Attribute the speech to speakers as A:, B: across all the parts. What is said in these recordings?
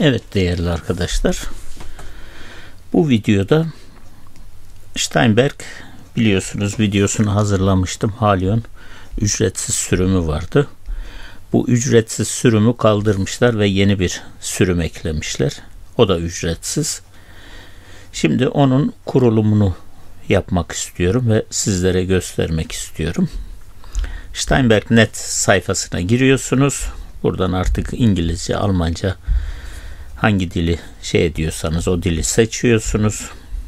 A: Evet değerli arkadaşlar, bu videoda Steinberg biliyorsunuz videosunu hazırlamıştım. Halion ücretsiz sürümü vardı. Bu ücretsiz sürümü kaldırmışlar ve yeni bir sürüm eklemişler. O da ücretsiz. Şimdi onun kurulumunu yapmak istiyorum ve sizlere göstermek istiyorum. Steinberg.net sayfasına giriyorsunuz. Buradan artık İngilizce, Almanca hangi dili ediyorsanız o dili seçiyorsunuz.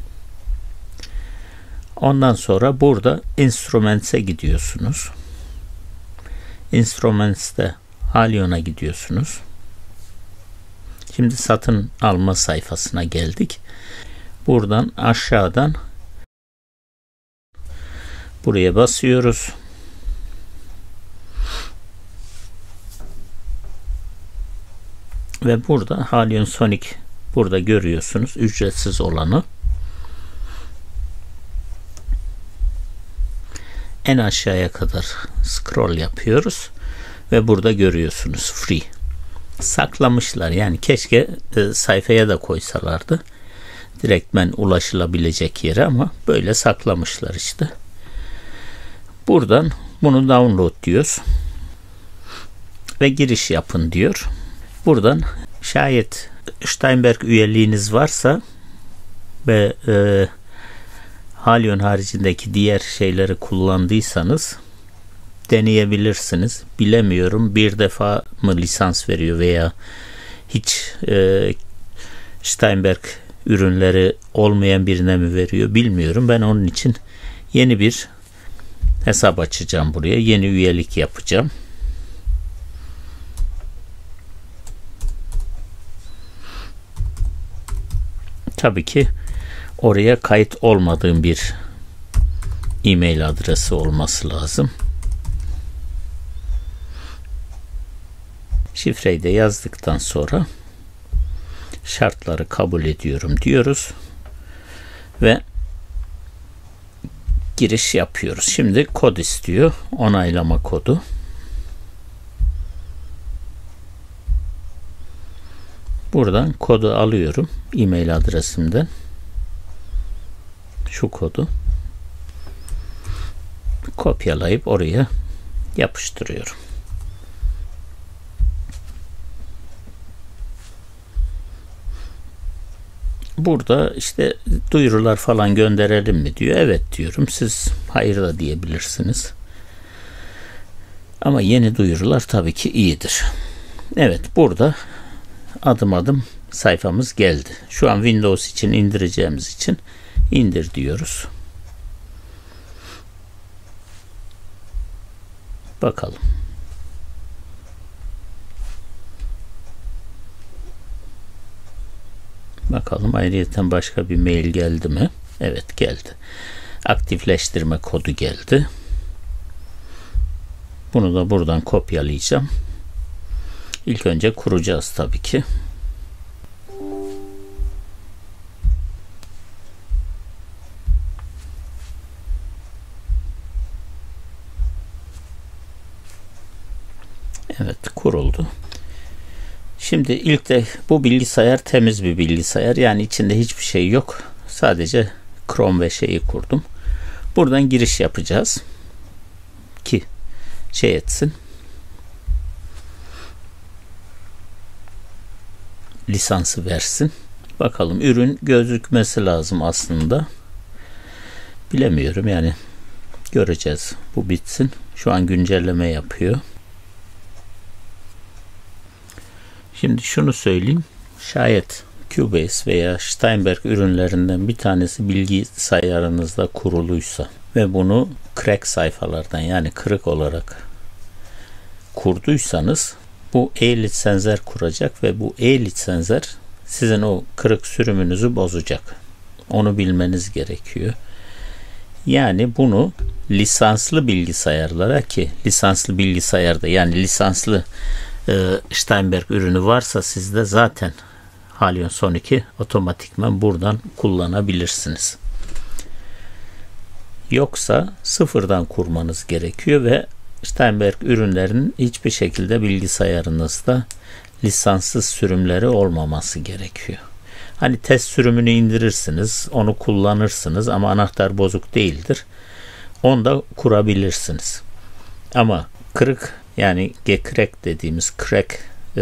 A: Ondan sonra burada Instruments'e gidiyorsunuz. Instruments'te Halion'a gidiyorsunuz. Şimdi satın alma sayfasına geldik. Buradan aşağıdan buraya basıyoruz. Ve burada Halion Sonic burada görüyorsunuz ücretsiz olanı. En aşağıya kadar scroll yapıyoruz ve burada görüyorsunuz free. Saklamışlar, yani keşke sayfaya da koysalardı. Direktmen ulaşılabilecek yere, ama böyle saklamışlar işte. Buradan bunu download diyoruz ve giriş yapın diyor. Buradan şayet Steinberg üyeliğiniz varsa ve Halion haricindeki diğer şeyleri kullandıysanız deneyebilirsiniz. Bilemiyorum, bir defa mı lisans veriyor veya hiç Steinberg ürünleri olmayan birine mi veriyor bilmiyorum. Ben onun için yeni bir hesap açacağım buraya. Yeni üyelik yapacağım. Tabii ki oraya kayıt olmadığım bir e-mail adresi olması lazım. Şifreyi de yazdıktan sonra şartları kabul ediyorum diyoruz ve giriş yapıyoruz. Şimdi kod istiyor. Onaylama kodu. Buradan kodu alıyorum e-mail adresimden. Şu kodu kopyalayıp oraya yapıştırıyorum. Burada işte duyurular falan gönderelim mi diyor. Evet diyorum. Siz hayır da diyebilirsiniz. Ama yeni duyurular tabii ki iyidir. Evet, burada adım adım sayfamız geldi. Şu an Windows için indireceğimiz için indir diyoruz. Bakalım. Bakalım ayrıyeten başka bir mail geldi mi? Evet, geldi. Aktifleştirme kodu geldi. Bunu da buradan kopyalayacağım. İlk önce kuracağız tabii ki. Evet, kuruldu. Şimdi ilk de bu bilgisayar temiz bir bilgisayar. Yani içinde hiçbir şey yok. Sadece Chrome ve şeyi kurdum. Buradan giriş yapacağız. Ki etsin. Lisansı versin. Bakalım, ürün gözükmesi lazım aslında. Bilemiyorum, yani göreceğiz. Bu bitsin. Şu an güncelleme yapıyor. Şimdi şunu söyleyeyim. Şayet Cubase veya Steinberg ürünlerinden bir tanesi bilgisayarınızda kuruluysa ve bunu crack sayfalardan, yani kırık olarak kurduysanız, bu e-lisenser kuracak ve bu e-lisenser sizin o kırık sürümünüzü bozacak. Onu bilmeniz gerekiyor. Yani bunu lisanslı bilgisayarlara, ki lisanslı bilgisayarda, yani lisanslı Steinberg ürünü varsa sizde, zaten Halion Sonic'i otomatikman buradan kullanabilirsiniz. Yoksa sıfırdan kurmanız gerekiyor ve Steinberg ürünlerinin hiçbir şekilde bilgisayarınızda lisanssız sürümleri olmaması gerekiyor. Hani test sürümünü indirirsiniz, onu kullanırsınız ama anahtar bozuk değildir. Onu da kurabilirsiniz. Ama kırık, yani Gcrack dediğimiz crack,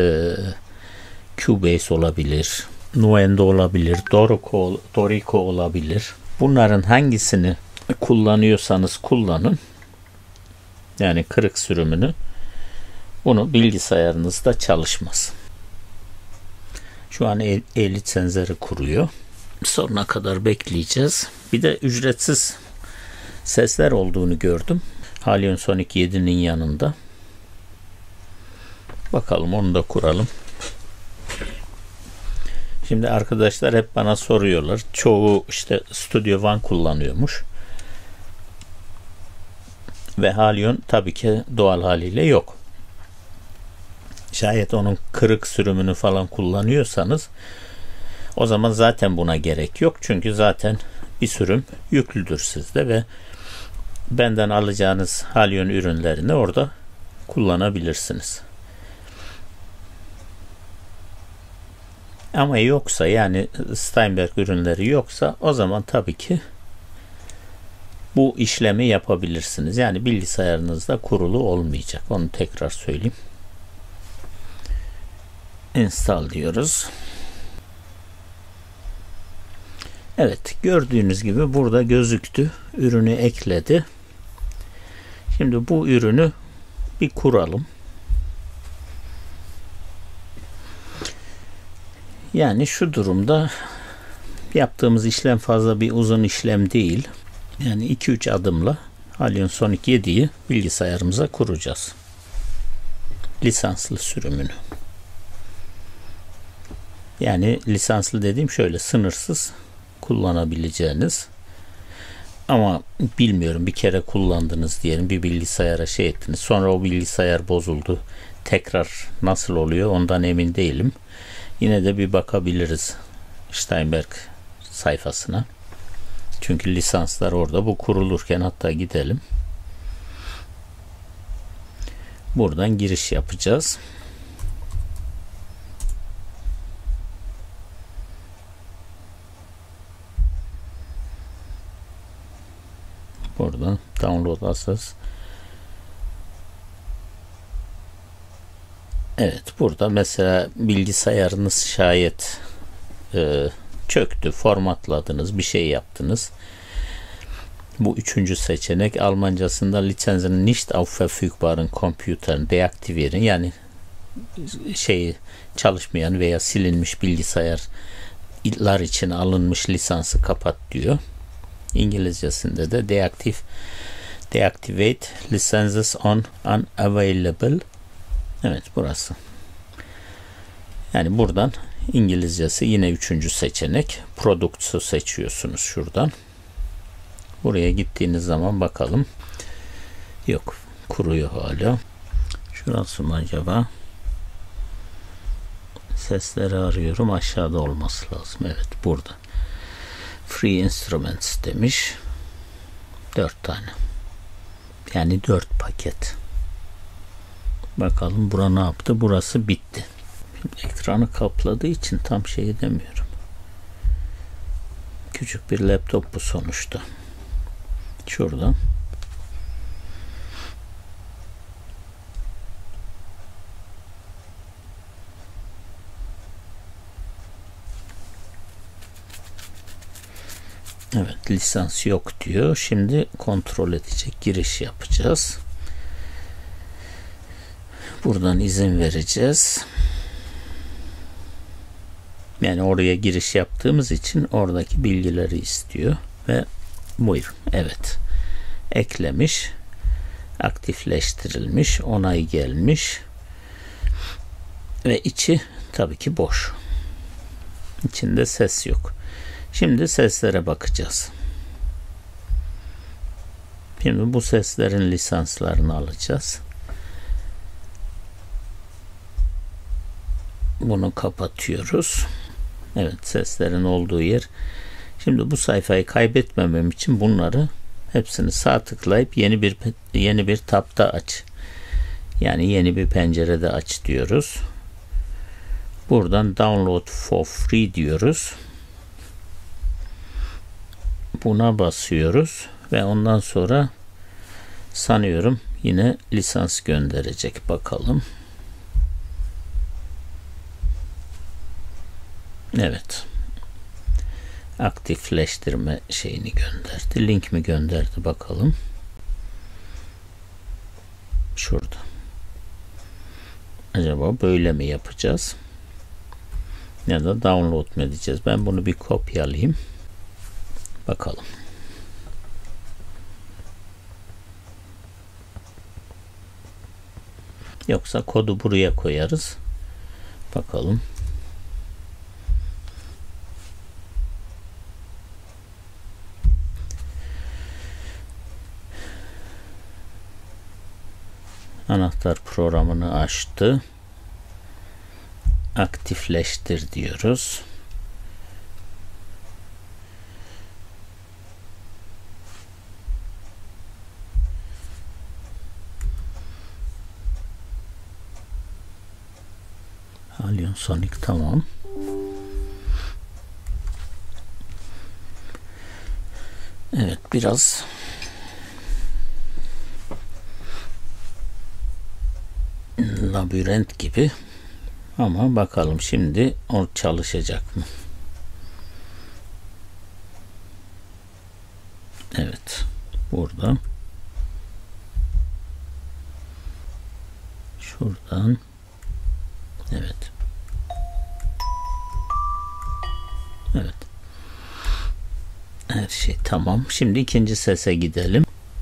A: Cubase olabilir, Nuendo olabilir, Dorico olabilir. Bunların hangisini kullanıyorsanız kullanın. Yani kırık sürümünü, bunu bilgisayarınızda çalışmaz. Şu an e-lisensleri kuruyor. Sonuna kadar bekleyeceğiz. Bir de ücretsiz sesler olduğunu gördüm. Halion Sonic 7'nin yanında. Bakalım, onu da kuralım. Şimdi arkadaşlar hep bana soruyorlar. Çoğu işte Studio One kullanıyormuş. Ve Halion tabii ki doğal haliyle yok. Şayet onun kırık sürümünü falan kullanıyorsanız o zaman zaten buna gerek yok. Çünkü zaten bir sürüm yüklüdür sizde ve benden alacağınız Halion ürünlerini orada kullanabilirsiniz. Ama yoksa, yani Steinberg ürünleri yoksa, o zaman tabii ki bu işlemi yapabilirsiniz. Yani bilgisayarınızda kurulu olmayacak. Onu tekrar söyleyeyim. Install diyoruz. Evet, gördüğünüz gibi burada gözüktü. Ürünü ekledi. Şimdi bu ürünü bir kuralım. Yani şu durumda yaptığımız işlem fazla bir uzun işlem değil. Yani 2-3 adımla Halion Sonic 7'yi bilgisayarımıza kuracağız. Lisanslı sürümünü. Yani lisanslı dediğim şöyle, sınırsız kullanabileceğiniz, ama bilmiyorum, bir kere kullandınız diyelim, bir bilgisayara şey ettiniz, sonra o bilgisayar bozuldu, tekrar nasıl oluyor ondan emin değilim. Yine de bir bakabiliriz Steinberg sayfasına. Çünkü lisanslar orada. Bu kurulurken hatta gidelim. Buradan giriş yapacağız. Buradan download asas. Evet, burada mesela bilgisayarınız şayet çöktü, formatladınız, bir şey yaptınız. Bu üçüncü seçenek. Almancasında Lizenzen nicht auf verfügbaren Computern deaktivieren, yani çalışmayan veya silinmiş bilgisayarlar için alınmış lisansı kapat diyor. İngilizcesinde de deactivate licenses on unavailable. Evet, burası. Yani buradan İngilizcesi yine üçüncü seçenek. Products'u seçiyorsunuz şuradan. Buraya gittiğiniz zaman bakalım. Yok, kuruyor hala. Şurası mı acaba? Sesleri arıyorum. Aşağıda olması lazım. Evet, burada. Free Instruments demiş. 4 tane. Yani 4 paket. Bakalım bura ne yaptı? Burası bitti. Ekranı kapladığı için tam şey edemiyorum. Küçük bir laptop bu sonuçta. Şuradan. Evet, lisans yok diyor. Şimdi kontrol edecek. Giriş yapacağız. Buradan izin vereceğiz. Yani oraya giriş yaptığımız için oradaki bilgileri istiyor ve buyurun. Evet. Eklemiş. Aktifleştirilmiş. Onay gelmiş. Ve içi tabii ki boş. İçinde ses yok. Şimdi seslere bakacağız. Şimdi bu seslerin lisanslarını alacağız. Bunu kapatıyoruz. Evet, seslerin olduğu yer. Şimdi bu sayfayı kaybetmemem için bunları hepsini sağ tıklayıp yeni bir tabda aç. Yani yeni bir pencerede aç diyoruz. Buradan download for free diyoruz. Buna basıyoruz ve ondan sonra sanıyorum yine lisans gönderecek. Bakalım. Evet. Aktifleştirme şeyini gönderdi. Link mi gönderdi bakalım. Şurada. Acaba böyle mi yapacağız? Ya da download mu edeceğiz? Ben bunu bir kopyalayayım. Bakalım. Yoksa kodu buraya koyarız. Bakalım. Anahtar programını açtı. Aktifleştir diyoruz. Halion Sonic tamam. Evet, biraz labirent gibi ama bakalım şimdi o çalışacak mı? Evet, burada şuradan evet her şey tamam. Şimdi ikinci sese gidelim.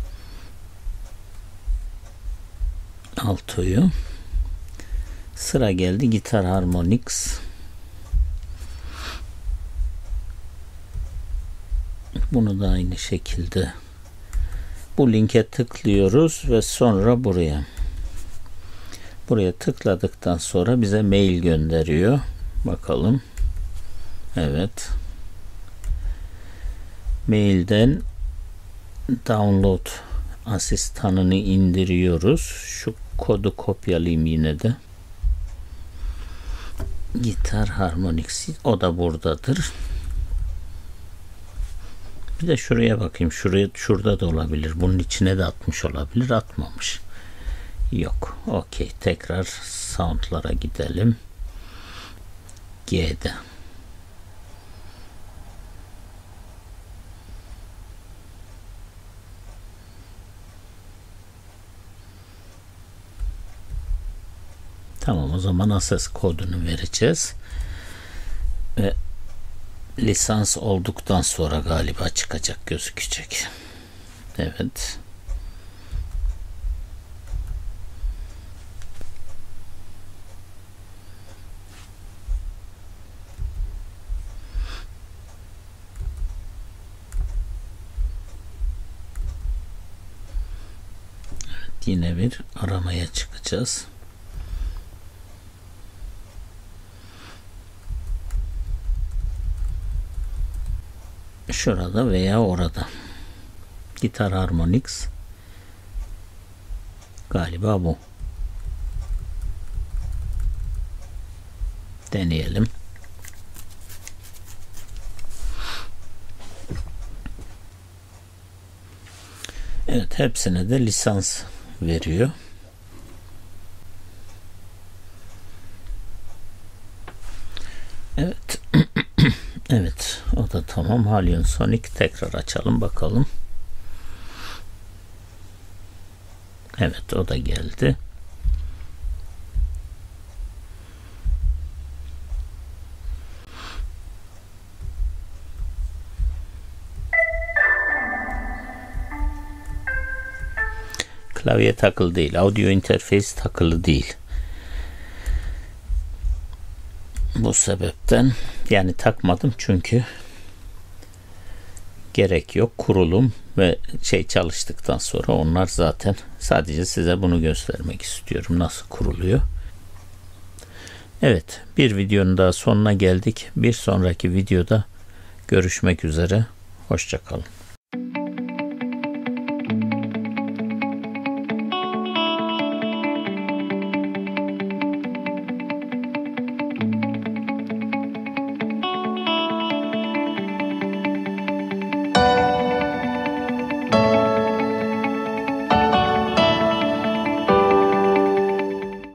A: Alto'yu. Sıra geldi Gitar Harmonix. Bunu da aynı şekilde bu linke tıklıyoruz ve sonra buraya tıkladıktan sonra bize mail gönderiyor. Bakalım. Evet. Mailden download asistanını indiriyoruz. Şu kodu kopyalayayım yine de. Gitar Harmonix, o da buradadır. Bir de şuraya bakayım. Şurada da olabilir. Bunun içine de atmış olabilir. Atmamış. Yok. Okey. Tekrar soundlara gidelim. G'de. Tamam, o zaman access kodunu vereceğiz. Ve lisans olduktan sonra galiba çıkacak, gözükecek. Evet. Evet, yine bir aramaya çıkacağız. Şurada veya orada. Gitar Harmonix. Galiba bu. Deneyelim. Evet, hepsine de lisans veriyor. Evet. Evet, o da tamam. Halion Sonic tekrar açalım bakalım. Evet, o da geldi. Klavye takılı değil. Audio interface takılı değil. Bu sebepten yani takmadım çünkü gerek yok. Kurulum ve çalıştıktan sonra onlar zaten, sadece size bunu göstermek istiyorum nasıl kuruluyor. Evet, bir videonun daha sonuna geldik. Bir sonraki videoda görüşmek üzere. Hoşça kalın.